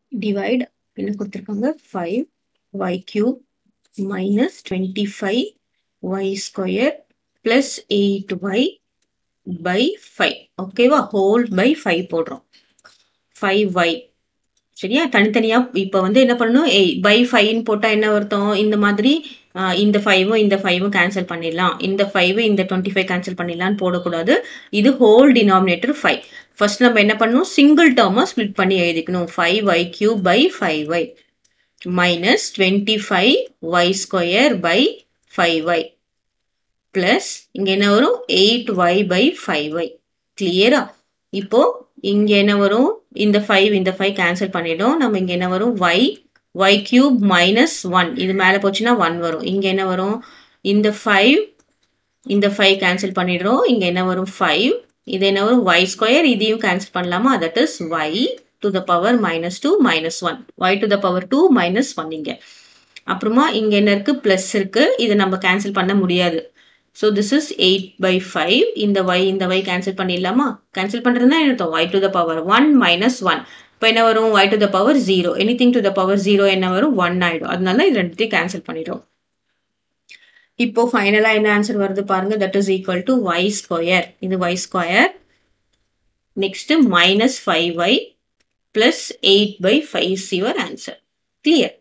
divide என்ன கொடுத்திருக்காங்க 5y cube minus 25y square plus 8y by 5 ஓகேவா whole by 5 போடுறோம் 5y சரியா தனித்தனியா இப்போ வந்து என்ன பண்ணணும் by 5 போட்டா என்ன அர்த்தம் இந்த மாதிரி இந்த 5 இந்த 5 கேன்சல் பண்ணிடலாம் இந்த 5 இந்த 25 கேன்சல் பண்ணிடலாம்னு போடக்கூடாது இது ஹோல் டினாமினேட்டர் 5 ஃபர்ஸ்ட் நம்ம என்ன பண்ணணும் சிங்கிள் டேர்மா ஸ்ப்ளிட் பண்ணி எழுதிக்கணும் 5y cube by 5y minus 25y square by 5y plus இங்க என்ன வரும் 8y by 5y கிளியரா இப்போ இங்க என்ன வரும் இந்த 5 கேன்சல் பண்ணிடும் நம்ம இங்க என்ன வரும் y cube minus 1 இது மேல போச்சுன்னா 1 வரும் இங்க என்ன வரும் இந்த 5 கேன்சல் பண்ணிடுறோம் இங்க என்ன வரும் 5 இது என்ன வரும் y square இதையும் கேன்சல் பண்ணலாமா that is y to the power minus 2 minus 1 y to the power 2 minus 1 இங்க அப்புறமா இங்க என்ன இருக்கு plus இருக்கு இதை நம்ம கேன்சல் பண்ண முடியாது so this is 8 by 5 இந்த y cancel பண்ணிடலாமா cancel பண்றதுனா என்ன அர்த்தம் y to the power 1 minus 1 இப்போ என்ன வரும் y to the power 0 anything to the power 0 என்ன வரும் 1 ஆயிடும் அதனால இது ரெண்டுத்தையும் cancel பண்ணிடுறோம் இப்போ ஃபைனலா என்ன ஆன்சர் வருது பாருங்க that is equal to y square இது y square next minus 5y plus 8 by 5 is your answer clear